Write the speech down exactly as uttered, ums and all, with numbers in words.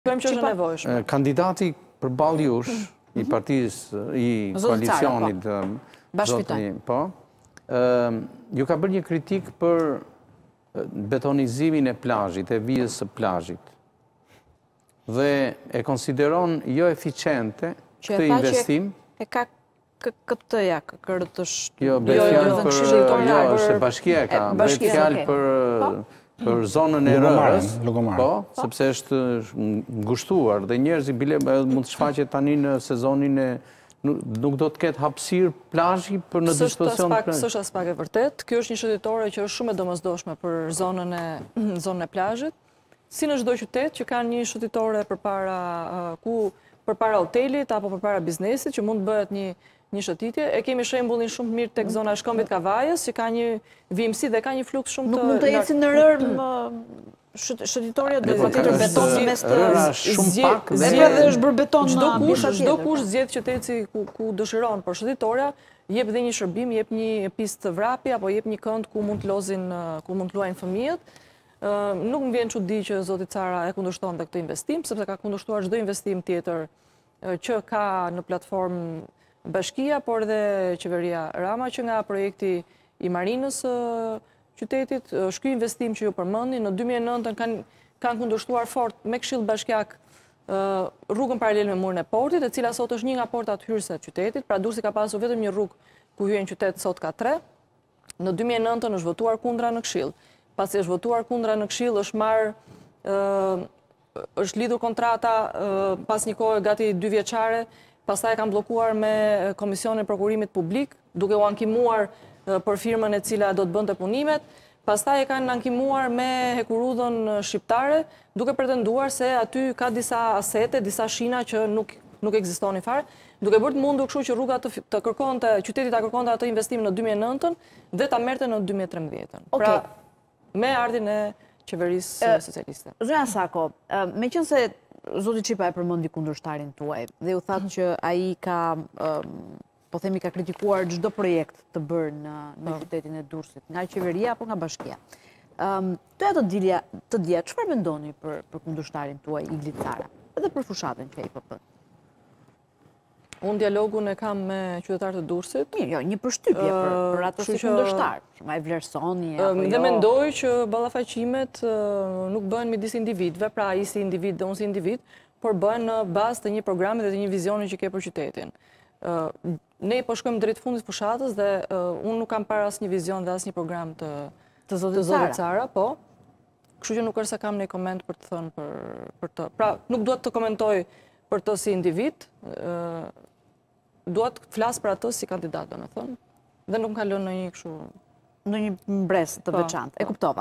Kërëm që është nevojshme. Kandidati përballë jush, i partisë, i koalicionit, zotëri, po, ju ka bërë një kritik për betonizimin e plazhit, e vijës së plazhit. Dhe e konsideron jo eficiente këtë investim. E ka këtë ja, kërëtësh... Jo, bëhet fjalë për... Jo, është bashkia e ka, bëhet fjalë për... për zonën e rërës, po, sepse është ngushtuar dhe njerëzit bile mund të shfaqet tani në sezonin e nuk do të ketë hapësirë plazhi për në dispozicion të Së është as pak e vërtet. Kjo është një shëndetore që është shumë e domosdoshme për zonën e zonën e plazhit. Si në çdo qytet që kanë një shëndetore përpara ku përpara hotelit apo përpara biznesit që mund të bëhet një një shëtitje. E kemi shembullin shumë mirë tek zona e Shkëmbit Kavajës, që ka një vimësi dhe ka një fluks shumë të... Nuk mund të ecin në rër shëtitoria dhe tjetër beton në mes të... Rëra shumë pak dhe është bërë beton në bisha tjetër. Çdo kush zgjedh qyteti ku dëshiron, por shëtitoria jep dhe një shërbim, jep një pistë të vrapi apo jep një kënd ku mund të lozin, ku mund të luajnë fëmijët. Nuk më vjen çudi që zoti Cara e kundërshton këtë investim, sepse ka kundërshtuar çdo investim tjetër që ka në platformë Bashkia, por dhe qeveria Rama, që nga projekti i marinës qytetit, është ky investim që ju përmendi, në dy mijë e nëntën kanë kundërshtuar fort me Këshill Bashkiak rrugën paralel me murin e portit, e cila sot është një nga portat hyrëse të qytetit, pra Durrësi ka pasur vetëm një rrugë ku hyen qytet, sot ka tre. Në dy mijë e nëntën është votuar kundra në Këshill. Pasi është votuar kundra në Këshill, është marrë është lidhur kontrata pas një kohë gati dy vjeçare. Pastaj kanë bllokuar me Komisionin e Prokurimit Publik, duke u ankimuar për firmën e cila do të bënte punimet. Pastaj e kanë ankimuar me hekurudhën shqiptare, duke pretenduar se aty ka disa asete, disa shina që nuk nuk ekzistonin fare, duke bërë të mundur kështu që rruga të, të kërkonte, qyteti ta kërkonte atë investim në dy mijë e nëntën dhe ta merrte në dy mijë e trembëdhjetën. Pra, me ardhin e qeverisë socialiste. Zonja Sako, meqense zoti Çipa e përmendi kundërshtarin tuaj dhe u thatë që ai ka, po themi, ka kritikuar çdo projekt të bërë në, në qytetin e Durrësit, nga qeveria apo nga bashkia. Um, Doja të dilja, të dija, çfarë mendoni për, për kundërshtarin tuaj Igli Cara, edhe për fushatën K P P? Unë dialogun e kam me qytetarët e Durrësit. Mirë, jo, një përshtypje për, për atë si kundërshtar. Ma i vlerësoni apo jo? Dhe mendoj që ballafaqimet nuk bëhen midis individëve, pra ai si individ dhe unë si individ, por bëhen në bazë të një programi dhe të një vizioni që ke për qytetin. Ne po shkojmë drejt fundit fushatës dhe unë nuk kam parë asnjë vizion dhe asnjë program të të zotit Cara, po. Kështu që nuk është se kam një koment për të thënë për për të. Pra, nuk duhet të komentoj për të si individ, duhet të flas për atë si kandidat, domethënë, dhe nuk më ka lënë në një kështu në një mbres të veçantë. E kuptova.